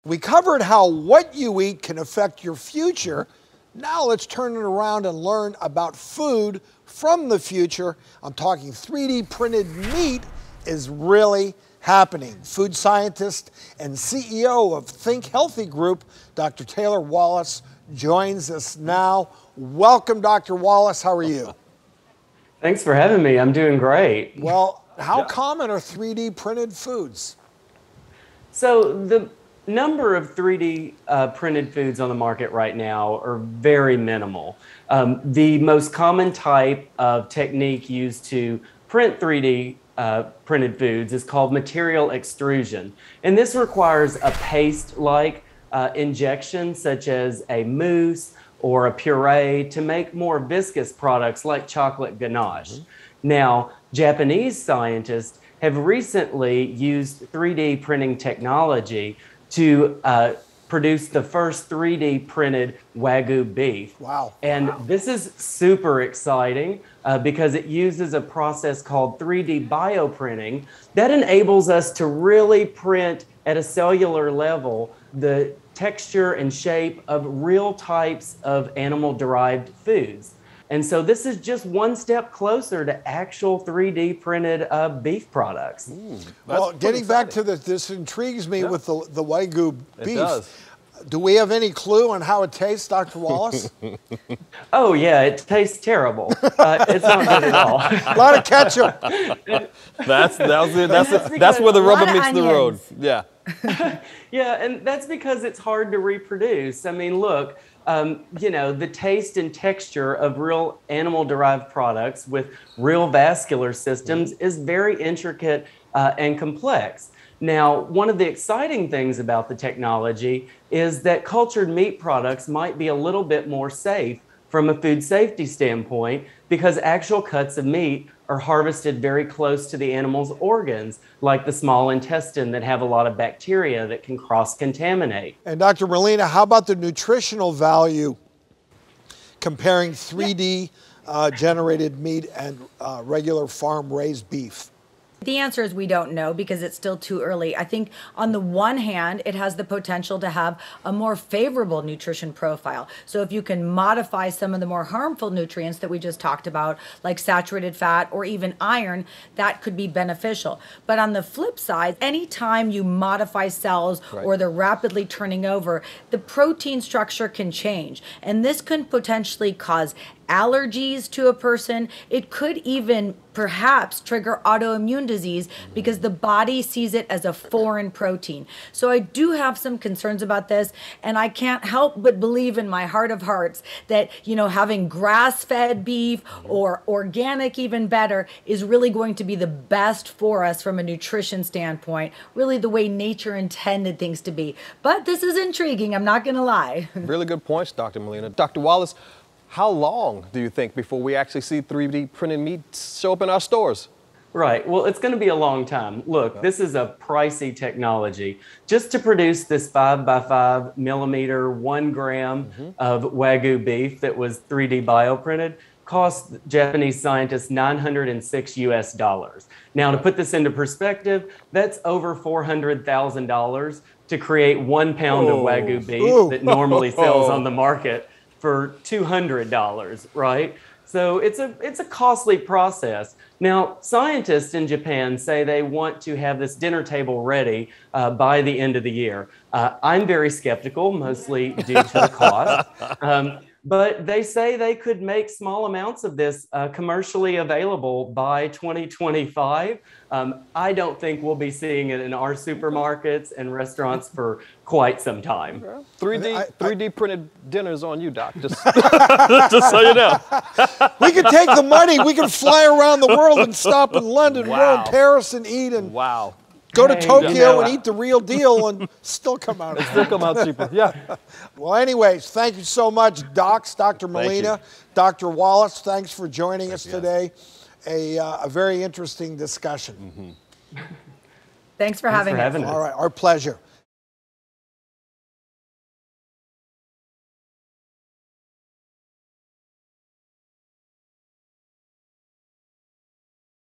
We covered how what you eat can affect your future. Now let's turn it around and learn about food from the future. I'm talking 3D printed meat is really happening. Food scientist and CEO of Think Healthy Group, Dr. Taylor Wallace, joins us now. Welcome, Dr. Wallace. How are you? Thanks for having me. I'm doing great. Well, how common are 3D printed foods? So the number of 3D printed foods on the market right now are very minimal. The most common type of technique used to print 3D printed foods is called material extrusion. And this requires a paste-like injection, such as a mousse or a puree, to make more viscous products like chocolate ganache. Now, Japanese scientists have recently used 3D printing technology to produce the first 3D printed Wagyu beef. Wow. And this is super exciting because it uses a process called 3D bioprinting that enables us to really print at a cellular level the texture and shape of real types of animal-derived foods. And so this is just one step closer to actual 3D printed beef products. Well, getting back to this intrigues me with the Wagyu beef. It does. Do we have any clue on how it tastes, Dr. Wallace? Oh yeah, it tastes terrible. It's not good at all. A lot of ketchup. That's where the rubber meets the road. Yeah. Yeah, and that's because it's hard to reproduce. I mean, look, you know, the taste and texture of real animal-derived products with real vascular systems is very intricate and complex. Now, one of the exciting things about the technology is that cultured meat products might be a little bit more safe from a food safety standpoint because actual cuts of meat are harvested very close to the animal's organs, like the small intestine that have a lot of bacteria that can cross-contaminate. And Dr. Molina, how about the nutritional value comparing 3D generated meat and regular farm-raised beef? The answer is we don't know because it's still too early. I think on the one hand, it has the potential to have a more favorable nutrition profile. So if you can modify some of the more harmful nutrients that we just talked about, like saturated fat or even iron, that could be beneficial. But on the flip side, anytime you modify cells or they're rapidly turning over, the protein structure can change. And this can potentially cause allergies to a person. It could even perhaps trigger autoimmune disease because the body sees it as a foreign protein. So I do have some concerns about this, and I can't help but believe in my heart of hearts that, you know, having grass-fed beef or organic even better is really going to be the best for us from a nutrition standpoint, really the way nature intended things to be. But this is intriguing, I'm not gonna lie. Really good points, Dr. Molina. Dr. Wallace, how long do you think before we actually see 3D printed meat show up in our stores? Right. Well, it's going to be a long time. Look, this is a pricey technology. Just to produce this 5x5 millimeter, 1 gram of Wagyu beef that was 3D bioprinted cost Japanese scientists $906 US. Now, to put this into perspective, that's over $400,000 to create 1 pound of Wagyu beef that normally sells on the market for $200, right? So it's a costly process. Now, scientists in Japan say they want to have this dinner table ready by the end of the year. I'm very skeptical, mostly due to the cost. But they say they could make small amounts of this commercially available by 2025. I don't think we'll be seeing it in our supermarkets and restaurants for quite some time. 3D printed dinners on you, Doc. Just, just so you know. We could take the money, we could fly around the world and stop in London, Rome, Paris, and eat, and go to Tokyo and eat the real deal and still come out. Still come out cheaper, yeah. Well, anyways, thank you so much, docs, Dr. Molina, Dr. Wallace. Thanks for joining us today. A very interesting discussion. Thanks for having us. All right, our pleasure.